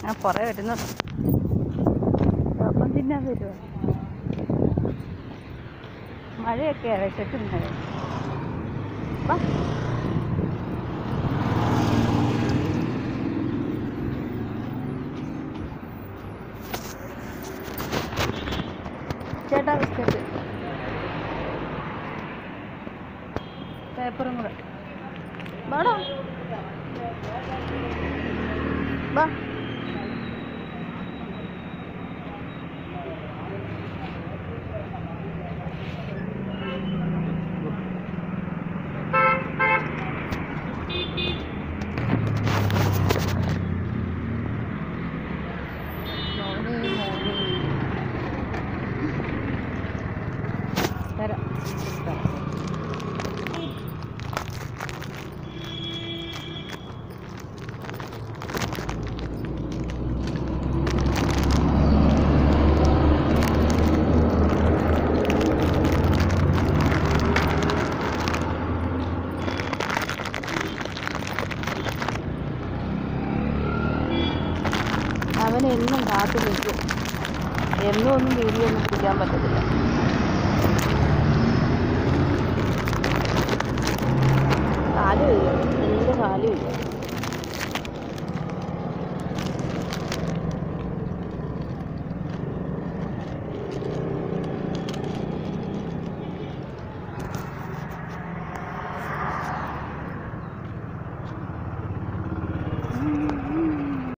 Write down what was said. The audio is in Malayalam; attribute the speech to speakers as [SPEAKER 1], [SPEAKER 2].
[SPEAKER 1] ആ പുറകെ വരുന്നത് അപ്പം തിന്നാൻ വരുമോ? മഴയൊക്കെയാണ് ചെട്ടും മഴ. വാ ചേട്ടാ ബിസ്ക്കറ്റ് പേപ്പറും കൂടെ വാടാ വാ. തരാം. അവനെന്നും കാത്തു നിൽക്കും. എന്നും ഒന്നും വീഡിയോ ഒന്നും പിടിക്കാൻ പറ്റത്തില്ല.